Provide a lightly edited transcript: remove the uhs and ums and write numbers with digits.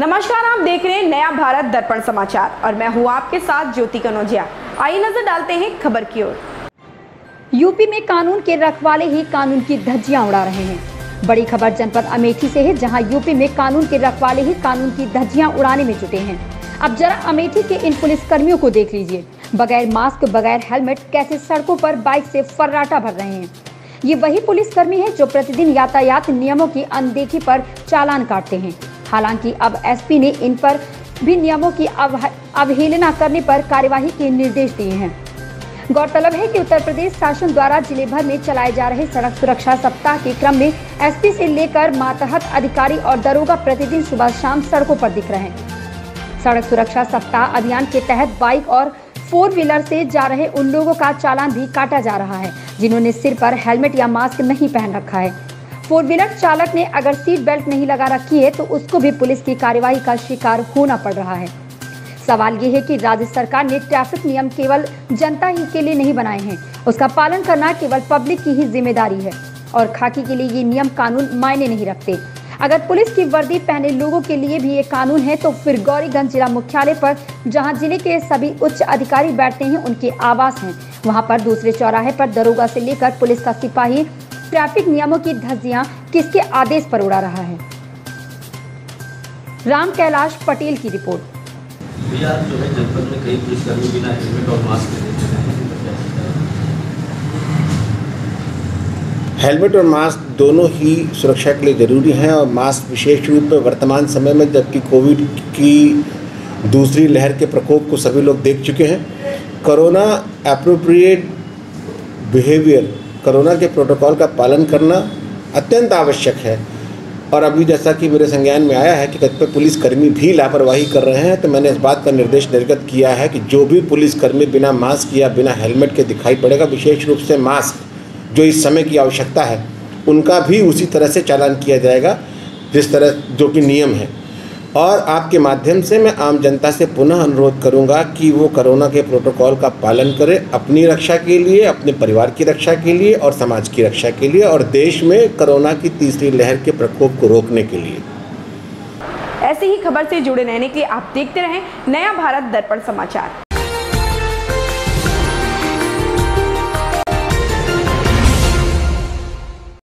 नमस्कार, आप देख रहे हैं नया भारत दर्पण समाचार और मैं हूं आपके साथ ज्योति कनौजिया। आइए नजर डालते हैं खबर की ओर। यूपी में कानून के रखवाले ही कानून की धज्जियां उड़ा रहे हैं। बड़ी खबर जनपद अमेठी से है, जहां यूपी में कानून के रखवाले ही कानून की धज्जियां उड़ाने में जुटे हैं। अब जरा अमेठी के इन पुलिस कर्मियों को देख लीजिए, बगैर मास्क बगैर हेलमेट कैसे सड़कों पर बाइक से फर्राटा भर रहे हैं। ये वही पुलिस कर्मी है जो प्रतिदिन यातायात नियमों की अनदेखी पर चालान काटते हैं। हालांकि अब एसपी ने इन पर भी नियमों की अवहेलना करने पर कार्यवाही के निर्देश दिए हैं। गौरतलब है कि उत्तर प्रदेश शासन द्वारा जिले भर में चलाए जा रहे सड़क सुरक्षा सप्ताह के क्रम में एसपी से लेकर मातहत अधिकारी और दरोगा प्रतिदिन सुबह शाम सड़कों पर दिख रहे हैं। सड़क सुरक्षा सप्ताह अभियान के तहत बाइक और 4 व्हीलर से जा रहे उन लोगों का चालान भी काटा जा रहा है जिन्होंने सिर पर हेलमेट या मास्क नहीं पहन रखा है। 4 व्हीलर चालक ने अगर सीट बेल्ट नहीं लगा रखी है तो उसको भी पुलिस की कार्यवाही का शिकार होना पड़ रहा है। सवाल ये है कि राज्य सरकार ने ट्रैफिक नियम केवल जनता ही के लिए नहीं बनाए हैं, उसका पालन करना केवल पब्लिक की ही जिम्मेदारी है और खाकी के लिए ये नियम कानून मायने नहीं रखते। अगर पुलिस की वर्दी पहने लोगों के लिए भी ये कानून है तो फिर गौरीगंज जिला मुख्यालय पर जहां जिले के सभी उच्च अधिकारी बैठते हैं, उनके आवास हैं, वहां पर दूसरे चौराहे पर दरोगा से लेकर पुलिस का सिपाही ट्रैफिक नियमों की धज्जियां किसके आदेश पर उड़ा रहा है। राम कैलाश पटेल की रिपोर्ट। भैया जो है जनपद में कई पुलिसकर्मी बिना हेलमेट और मास्क के हेलमेट और मास्क दोनों ही सुरक्षा के लिए ज़रूरी हैं और मास्क विशेष रूप में वर्तमान समय में, जबकि कोविड की दूसरी लहर के प्रकोप को सभी लोग देख चुके हैं। कोरोना एप्रोप्रिएट बिहेवियर, कोरोना के प्रोटोकॉल का पालन करना अत्यंत आवश्यक है। और अभी जैसा कि मेरे संज्ञान में आया है कि कतिपय पुलिसकर्मी भी लापरवाही कर रहे हैं, तो मैंने इस बात का निर्देश निर्गत किया है कि जो भी पुलिसकर्मी बिना मास्क या बिना हेलमेट के दिखाई पड़ेगा, विशेष रूप से मास्क जो इस समय की आवश्यकता है, उनका भी उसी तरह से चालान किया जाएगा जिस तरह जो कि नियम है। और आपके माध्यम से मैं आम जनता से पुनः अनुरोध करूंगा कि वो कोरोना के प्रोटोकॉल का पालन करें, अपनी रक्षा के लिए, अपने परिवार की रक्षा के लिए और समाज की रक्षा के लिए और देश में कोरोना की तीसरी लहर के प्रकोप को रोकने के लिए। ऐसी ही खबर से जुड़े रहने के लिए आप देखते रहें नया भारत दर्पण समाचार।